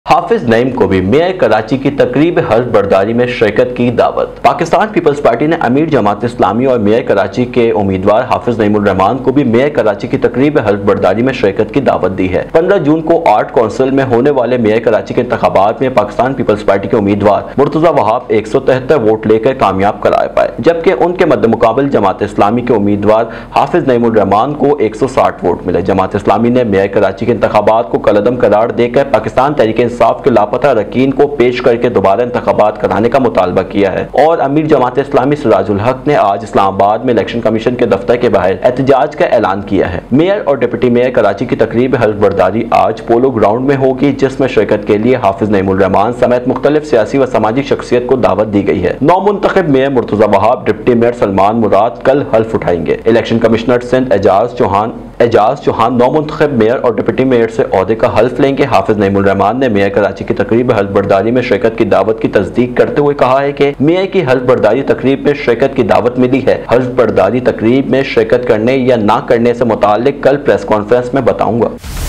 हाफिज नईम को भी मेयर कराची की तकरीब हल्फ बर्दारी में शिरकत की दावत। पाकिस्तान पीपल्स पार्टी ने अमीर जमात इस्लामी और मेयर कराची के उम्मीदवार हाफिज नईमुर रहमान को भी मेयर कराची की तकरीब हल्फ बर्दारी में शिरकत की दावत दी है। 15 जून को आर्ट काउंसिल में होने वाले मेयर कराची के इंतखाबात में पाकिस्तान पीपल्स पार्टी के उम्मीदवार मुर्तजा वहाब 173 वोट लेकर कामयाब करार पाए, जबकि उनके मद्देमुकाबिल जमात इस्लामी के उम्मीदवार हाफिज नईमुर रहमान को 160 वोट मिले। जमात इस्लामी ने मेयर कराची के इंतखाबात को कलअदम करार देकर पाकिस्तान तहरीक इंसाफ के लापता अरकान को पेश करके दोबारा इंतखाबात कराने का मुतालबा किया है। और अमीर जमात इस्लामी सिराजुल हक ने आज इस्लामाबाद में इलेक्शन कमीशन के दफ्तर के बाहर एहतजाज का ऐलान किया है। मेयर और डिप्टी मेयर कराची की तकरीब हल्फ बर्दारी आज पोलो ग्राउंड में होगी, जिसमें शिरकत के लिए हाफिज नईमुर रहमान समेत मुख्तलिफ सियासी व सामाजिक शख्सियत को दावत दी गई है। नौमुंतखब mayor Murtaza Wahab, deputy mayor Salman Murad कल हल्फ उठाएंगे। इलेक्शन कमिश्नर सिंध एजाज चौहान नौमुंतखब मेयर और डिप्टी मेयर से ओहदे का हल्फ लेंगे। हाफिज नईमुर रहमान ने मेयर कराची की तकरीब हल्फ बर्दारी में शिरकत की दावत की तस्दीक करते हुए कहा है कि मेयर की हल्फ बर्दारी तकरीब में शिरकत की दावत मिली है। हल्फ बर्दारी तकरीब में शिरकत करने या ना करने से मुताल्लिक कल प्रेस कॉन्फ्रेंस में बताऊंगा।